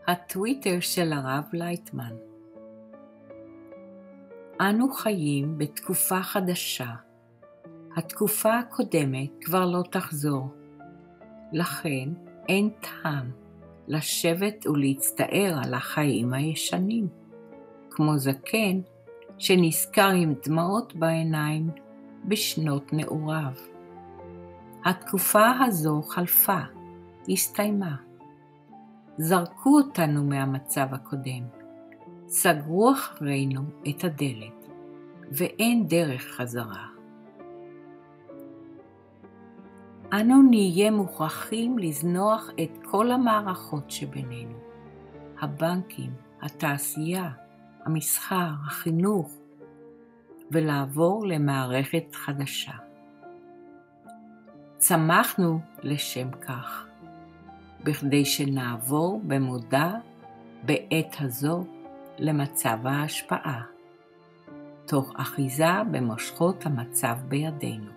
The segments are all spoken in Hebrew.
הטוויטר של הרב לייטמן. אנו חיים בתקופה חדשה. התקופה הקודמת כבר לא תחזור. לכן אין טעם לשבת ולהצטער על החיים הישנים, כמו זקן שנזכר עם דמעות בעיניים בשנות נעוריו. התקופה הזו חלפה, הסתיימה. זרקו אותנו מהמצב הקודם, סגרו אחרינו את הדלת, ואין דרך חזרה. אנו נהיה מוכרחים לזנוח את כל המערכות שבינינו, הבנקים, התעשייה, המסחר, החינוך, ולעבור למערכת חדשה. צמחנו לשם כך, בכדי שנעבור במודע בעת הזו למצב ההשפעה, תוך אחיזה במושכות המצב בידינו.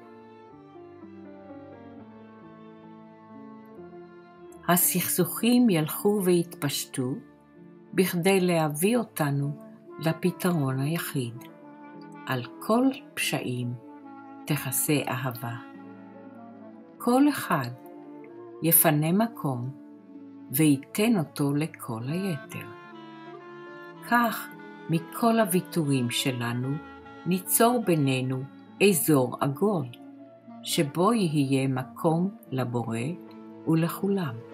הסכסוכים ילכו והתפשטו, בכדי להביא אותנו לפתרון היחיד. על כל פשעים תכסה אהבה. כל אחד יפנה מקום וייתן אותו לכל היתר. כך מכל הוויתורים שלנו ניצור בינינו אזור עגול, שבו יהיה מקום לבורא ולכולם.